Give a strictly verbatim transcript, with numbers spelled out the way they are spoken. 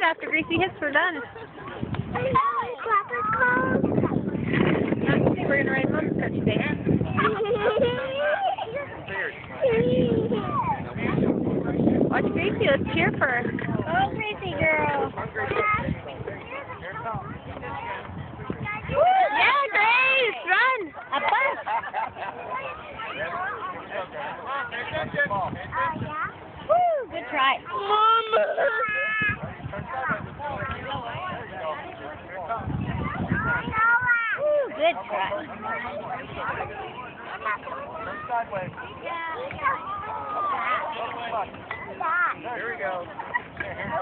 after Gracie hits, we're done. We're gonna ride Monster today. Watch Gracie, let's cheer for her. Oh, Gracie girl. Yeah, Grace, run. A bus. Woo, good try. Mom. Woo, good try. Here we go.